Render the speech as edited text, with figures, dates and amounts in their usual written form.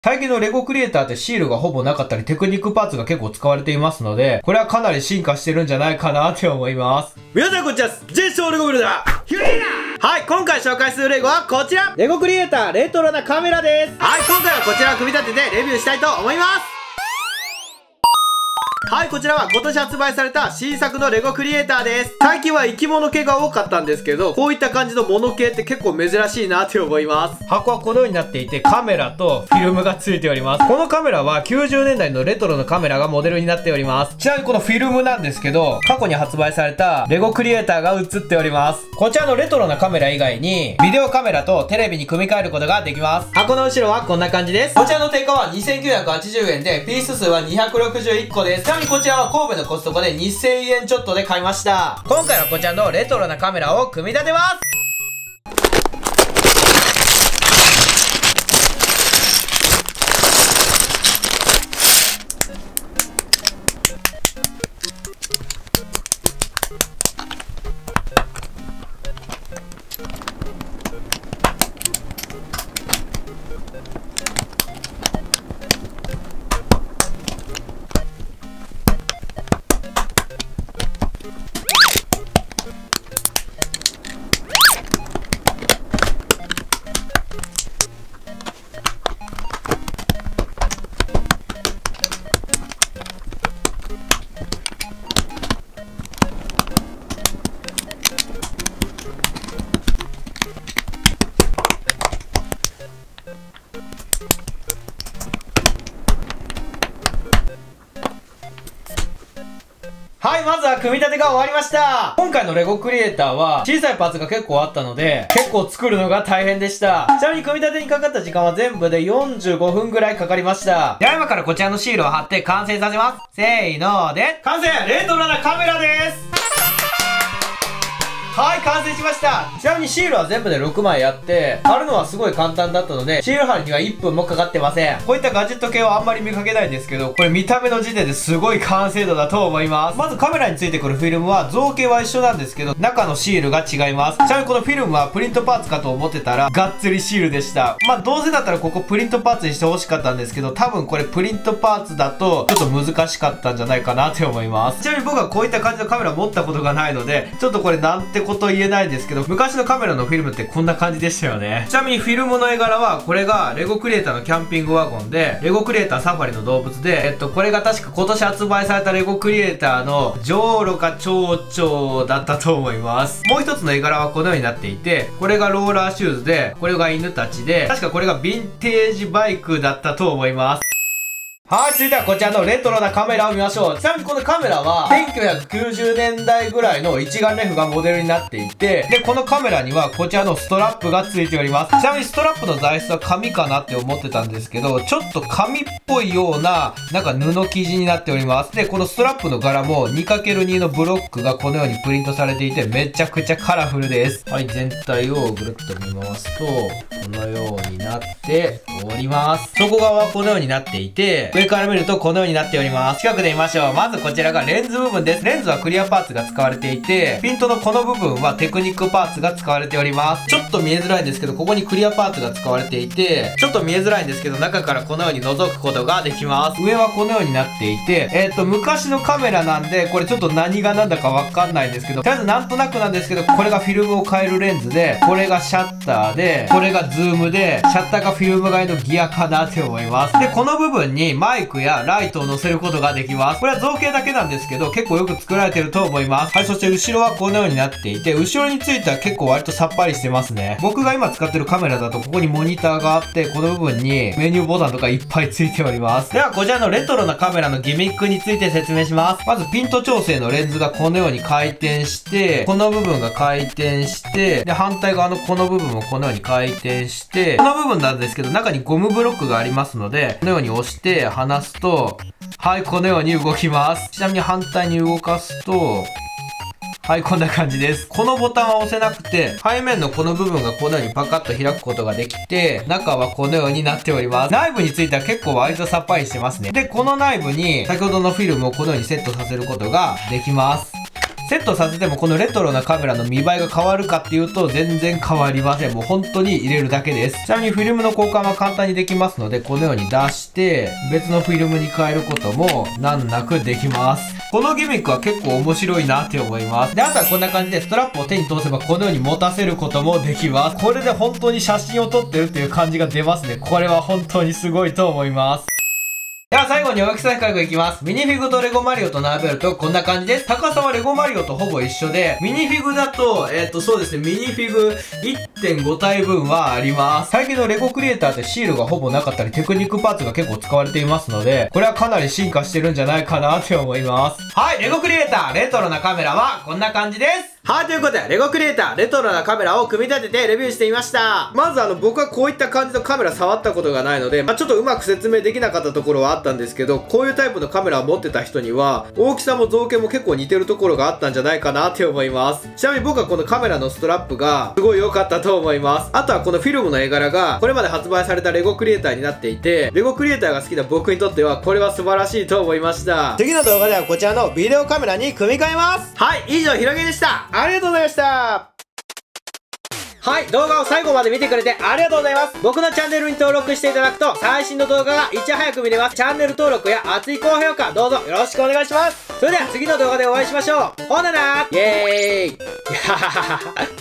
最近のレゴクリエイターってシールがほぼなかったりテクニックパーツが結構使われていますので、これはかなり進化してるんじゃないかなって思います。皆さんこんにちは、ジェイソーレゴビルダーヒューリーナー。はい、今回紹介するレゴはこちら、レゴクリエイターレトロなカメラです。はい、今回はこちらを組み立ててレビューしたいと思います。はい、こちらは今年発売された新作のレゴクリエイターです。最近は生き物系が多かったんですけど、こういった感じのモノ系って結構珍しいなって思います。箱はこのようになっていて、カメラとフィルムがついております。このカメラは90年代のレトロのカメラがモデルになっております。ちなみにこのフィルムなんですけど、過去に発売されたレゴクリエイターが映っております。こちらのレトロなカメラ以外に、ビデオカメラとテレビに組み替えることができます。箱の後ろはこんな感じです。こちらの定価は2980円で、ピース数は261個です。ちなみにこちらは神戸のコストコで2000円ちょっとで買いました。今回はこちらのレトロなカメラを組み立てます。はい、まずは組み立てが終わりました。今回のレゴクリエイターは小さいパーツが結構あったので、結構作るのが大変でした。ちなみに組み立てにかかった時間は全部で45分ぐらいかかりました。では今からこちらのシールを貼って完成させます。せーので、完成！レトロなカメラです。はい、完成しました。ちなみにシールは全部で6枚あって、貼るのはすごい簡単だったので、シール貼りには1分もかかってません。こういったガジェット系はあんまり見かけないんですけど、これ見た目の時点ですごい完成度だと思います。まずカメラについてくるフィルムは造形は一緒なんですけど、中のシールが違います。ちなみにこのフィルムはプリントパーツかと思ってたら、がっつりシールでした。まあどうせだったらここプリントパーツにしてほしかったんですけど、多分これプリントパーツだとちょっと難しかったんじゃないかなって思います。ちなみに僕はこういった感じのカメラ持ったことがないので、ちょっとこれなんてこと言えないですけど、昔のカメラのフィルムってこんな感じでしたよね。ちなみにフィルムの絵柄は、これがレゴクリエイターのキャンピングワゴンで、レゴクリエイターサファリの動物で、これが確か今年発売されたレゴクリエイターのジョウロかチョウチョウだったと思います。もう一つの絵柄はこのようになっていて、これがローラーシューズで、これが犬たちで、確かこれがヴィンテージバイクだったと思います。はい、続いてはこちらのレトロなカメラを見ましょう。ちなみにこのカメラは、1990年代ぐらいの一眼レフがモデルになっていて、で、このカメラにはこちらのストラップがついております。ちなみにストラップの材質は紙かなって思ってたんですけど、ちょっと紙っぽいような、なんか布生地になっております。で、このストラップの柄も 2×2 のブロックがこのようにプリントされていて、めちゃくちゃカラフルです。はい、全体をぐるっと見回すと、このようになっております。外側はこのようになっていて、上から見るとこのようになっております。近くで見ましょう。まずこちらがレンズ部分です。レンズはクリアパーツが使われていて、ピントのこの部分はテクニックパーツが使われております。ちょっと見えづらいんですけど、ここにクリアパーツが使われていて、ちょっと見えづらいんですけど、中からこのように覗くことができます。上はこのようになっていて、昔のカメラなんで、これちょっと何が何だかわかんないんですけど、とりあえずなんとなくなんですけど、これがフィルムを変えるレンズで、これがシャッターで、これがズームで、シャッターがフィルム替えのギアかなって思います。で、この部分にマイクやライトを乗せることができます。これは造形だけなんですけど、結構よく作られてると思います。はい、そして後ろはこのようになっていて、後ろについては結構割とさっぱりしてますね。僕が今使ってるカメラだと、ここにモニターがあって、この部分にメニューボタンとかいっぱいついております。では、こちらのレトロなカメラのギミックについて説明します。まず、ピント調整のレンズがこのように回転して、この部分が回転して、で、反対側のこの部分もこのように回転して、この部分なんですけど、中にゴムブロックがありますので、このように押して離すと、はい、このように動きます。ちなみに反対に動かすと、はい、こんな感じです。このボタンは押せなくて、背面のこの部分がこのようにパカッと開くことができて、中はこのようになっております。内部については結構割とさっぱりしてますね。で、この内部に先ほどのフィルムをこのようにセットさせることができます。 セットさせてもこのレトロなカメラの見栄えが変わるかっていうと全然変わりません。もう本当に入れるだけです。ちなみにフィルムの交換は簡単にできますので、このように出して別のフィルムに変えることも難なくできます。このギミックは結構面白いなって思います。で、あとはこんな感じでストラップを手に通せばこのように持たせることもできます。これで本当に写真を撮ってるっていう感じが出ますね。これは本当にすごいと思います。では最後に大きさ比較いきます。ミニフィグとレゴマリオと並べるとこんな感じです。高さはレゴマリオとほぼ一緒で、ミニフィグだと、そうですね、ミニフィグ 1.5 体分はあります。最近のレゴクリエイターってシールがほぼなかったり、テクニックパーツが結構使われていますので、これはかなり進化してるんじゃないかなって思います。はい、レゴクリエイター、レトロなカメラはこんな感じです。はい、ということで、レゴクリエイター、レトロなカメラを組み立ててレビューしてみました。まず僕はこういった感じのカメラ触ったことがないので、ちょっとうまく説明できなかったところはあったんですけど、こういうタイプのカメラを持ってた人には、大きさも造形も結構似てるところがあったんじゃないかなって思います。ちなみに僕はこのカメラのストラップがすごい良かったと思います。あとはこのフィルムの絵柄が、これまで発売されたレゴクリエイターになっていて、レゴクリエイターが好きな僕にとっては、これは素晴らしいと思いました。次の動画ではこちらのビデオカメラに組み替えます。はい、以上、ひろげでした。ありがとうございました。はい、動画を最後まで見てくれてありがとうございます。僕のチャンネルに登録していただくと最新の動画がいち早く見れます。チャンネル登録や熱い高評価どうぞよろしくお願いします。それでは次の動画でお会いしましょう。ほななーイエーイ